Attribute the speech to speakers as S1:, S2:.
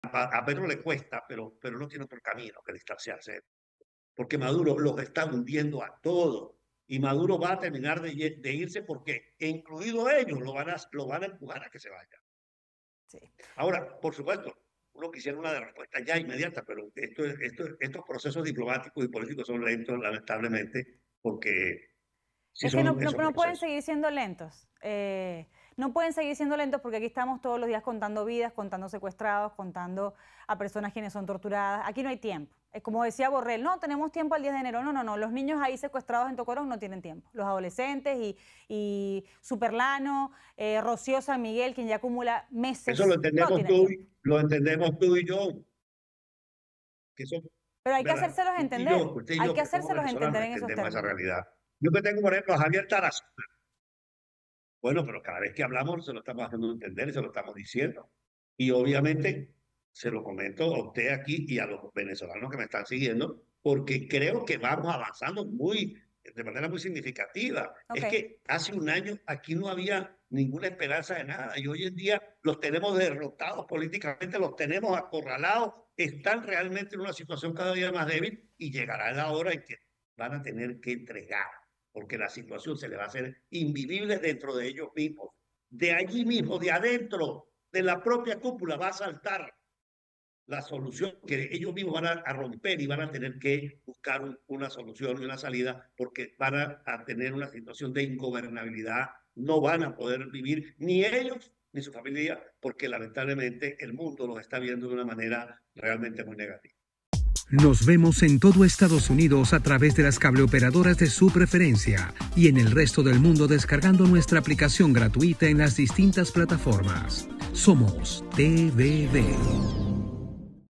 S1: A Petro le cuesta, pero no tiene otro camino que distanciarse, porque Maduro los está hundiendo a todos. Y Maduro va a terminar de irse porque, incluido ellos, lo van a empujar a que se vaya.
S2: Sí.
S1: Ahora, por supuesto, uno quisiera una respuesta ya inmediata, pero estos procesos diplomáticos y políticos son lentos, lamentablemente, porque sí
S2: Es que no,
S1: son
S2: no,
S1: esos
S2: no pueden
S1: procesos.
S2: seguir siendo lentos. No pueden seguir siendo lentos porque aquí estamos todos los días contando vidas, contando secuestrados, contando a personas quienes son torturadas. Aquí no hay tiempo. Es como decía Borrell, no, tenemos tiempo al 10 de enero. No, no, no. Los niños ahí secuestrados en Tocorón no tienen tiempo. Los adolescentes y Superlano, Rocío San Miguel, quien ya acumula
S1: Eso lo
S2: meses, no
S1: entendemos
S2: tienen tiempo.
S1: lo entendemos tú y yo, que son,
S2: Pero hay que
S1: ¿verdad?
S2: hacérselos entender.
S1: Usted y
S2: Hay
S1: yo,
S2: que
S1: que somos
S2: hacérselos
S1: venezolanos,
S2: entender en esos
S1: entendemos esa
S2: términos.
S1: realidad. Yo que tengo, por ejemplo, a Javier Tarazona. Bueno, pero cada vez que hablamos se lo estamos haciendo entender y se lo estamos diciendo. Y obviamente se lo comento a usted aquí y a los venezolanos que me están siguiendo, porque creo que vamos avanzando de manera muy significativa.
S2: Ok.
S1: Es que hace un año aquí no había ninguna esperanza de nada y hoy en día los tenemos derrotados políticamente, los tenemos acorralados, están realmente en una situación cada día más débil y llegará la hora en que van a tener que entregar porque la situación se le va a hacer invivible dentro de ellos mismos. De allí mismo, de adentro, de la propia cúpula, va a saltar la solución que ellos mismos van a romper y van a tener que buscar una solución y una salida porque van a tener una situación de ingobernabilidad. No van a poder vivir ni ellos ni su familia porque lamentablemente el mundo los está viendo de una manera realmente muy negativa.
S3: Nos vemos en todo Estados Unidos a través de las cableoperadoras de su preferencia y en el resto del mundo descargando nuestra aplicación gratuita en las distintas plataformas. Somos TVD.